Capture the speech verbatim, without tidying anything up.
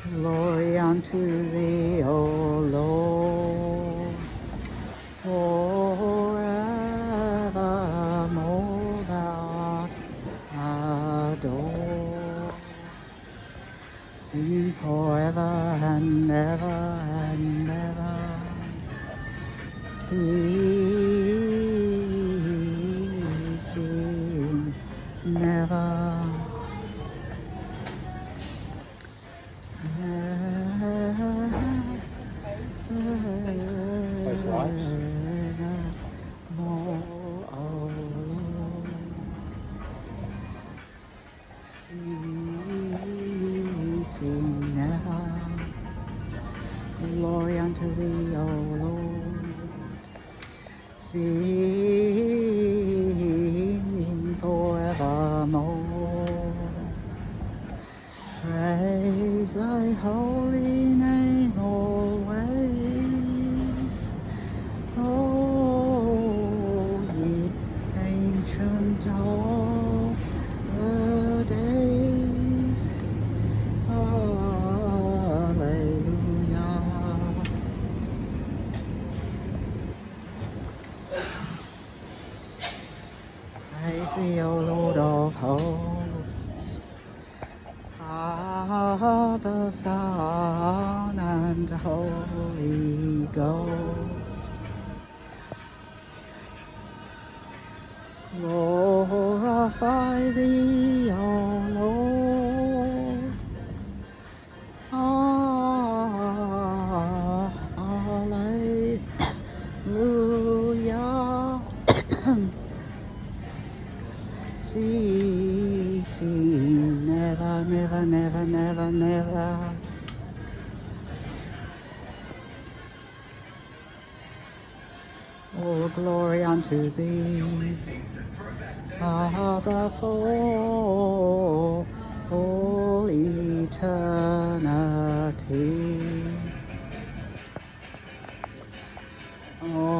Glory unto thee, O Lord, forevermore thou art adored. Sing forever and ever and ever. Ceasing never. Close your eyes. More, oh Lord. Ceasing never. Glory unto thee, O Lord. Sing forevermore. Praise thy holy name always. Oh, ye ancient of the days. Hallelujah. Praise thee, O Lord of hosts, Father, Son, and Holy Ghost. Glorify thee, O Lord. Ah, hallelujah. Ceasing never, never, never, never, never. Oh, glory unto thee, Father, for all eternity. Oh,